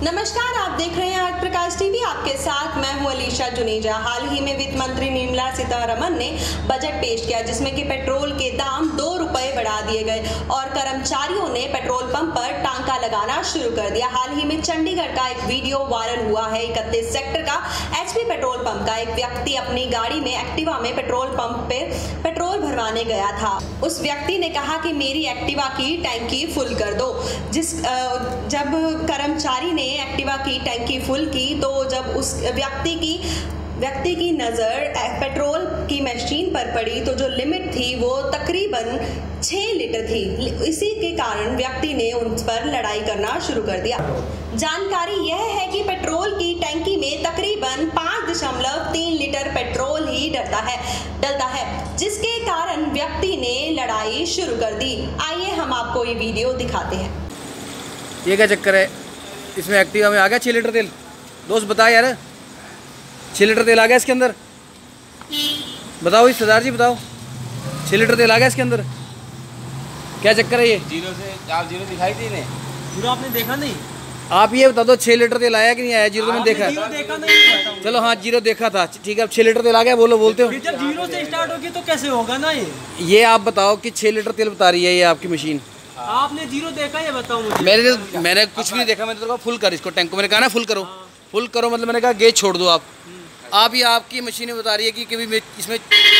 नमस्कार, आप देख रहे हैं आज प्रकाश टीवी। आपके साथ मैं हूं अलीशा जुनेजा। हाल ही में वित्त मंत्री निर्मला सीतारमण ने बजट पेश किया, जिसमें कि पेट्रोल के दाम 2 रुपए बढ़ा दिए गए और कर्मचारियों ने पेट्रोल पंप पर टांका लगाना शुरू कर दिया। हाल ही में चंडीगढ़ का एक वीडियो वायरल हुआ है। 31 सेक्टर का एचपी पेट्रोल पंप का एक व्यक्ति अपनी गाड़ी में एक्टिवा में पेट्रोल पंप पे पेट्रोल भरवाने गया था। उस व्यक्ति ने कहा कि मेरी एक्टिवा की टैंकी फुल कर दो। जब कर्मचारी ने एक्टिवा की टैंकी फुल की तो जब उस व्यक्ति की नज़र पेट्रोल की मशीन पर पड़ी तो जो लिमिट थी वो तकरीबन 6 लीटर थी। इसी के कारण व्यक्ति ने उन पर लड़ाई करना शुरू कर दिया। जानकारी यह है कि पेट्रोल की टैंकी में तकरीबन 5.3 लीटर पेट्रोल ही डलता है, जिसके कारण व्यक्ति ने लड़ाई शुरू कर दी। आइए हम आपको ये वीडियो दिखाते हैं। ये क्या चक्कर है? इसमें एक्टिवा में आ गया 6 लीटर तेल। दोस्त बता यार, 6 लीटर तेल आ गया इसके अंदर। बताओ सरदार जी, बताओ 6 लीटर तेल आ गया इसके अंदर। क्या चक्कर है ये? जीरो से आप जीरो दिखाई दी नहीं? जीरो आपने देखा नहीं? आप ये बता दो 6 लीटर तेल आया कि नहीं आया? जीरो मैंने देखा जीरो देखा नहीं? चलो हाँ, जीरो देखा था, ठीक है। अब 6 लीटर तेल आ गया, बोलते हो। जब जीरो से स्टार्ट होगी तो कैसे होगा ना ये आप बताओ कि 6 लीटर तेल बता रही है ये आपकी मशीन। आपने जीरो देखा, ये बताओ मुझे। मैंने कुछ भी नहीं देखा। मैंने तो कहा फुल कर इसको, टैंक को। मैंने कहा ना फुल करो। फुल करो मतलब मैंने कहा गेज छोड़ दो आप ये आपकी मशीन बता रही है कि कभी इसमें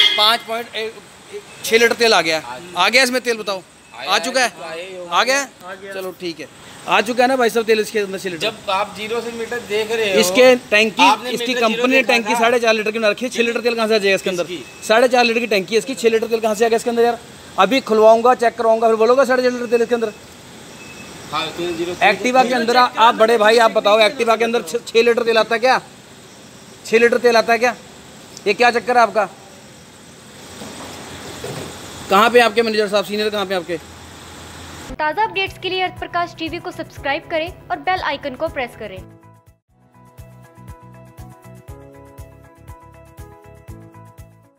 5.6 लीटर तेल आ गया इसमें तेल। बताओ आ चुका है? आ गया। चलो ठीक है, आ चुका है ना भाई साहब तेल इसके अंदर 6 लीटर। जब आप जीरो से मीटर देख रहे हो, इसके टैंकी, इसकी कंपनी ने टैंकी 4.5 लीटर की बना रखी है। 6 लीटर तेल कहाँ से आ जाएगा इसके अंदर? 4.5 लीटर की टैंकी है इसकी, 6 लीटर तेल कहाँ से आ गया इसके अंदर यार? अभी खुलवाऊंगा, चेक करवाऊंगा, फिर बोलोगा 4.5 लीटर तेल इसके अंदर। एक्टिवा के अंदर आप बड़े भाई आप बताओ, एक्टिवा के अंदर 6 लीटर तेल आता है क्या? 6 लीटर तेल आता है क्या? ये क्या चक्कर है आपका? कहाँ पे आपके मैनेजर साहब, सीनियर कहाँ पे आपके? ताज़ा अपडेट्स के लिए अर्थ प्रकाश टीवी को सब्सक्राइब करें और बेल आइकन को प्रेस करें।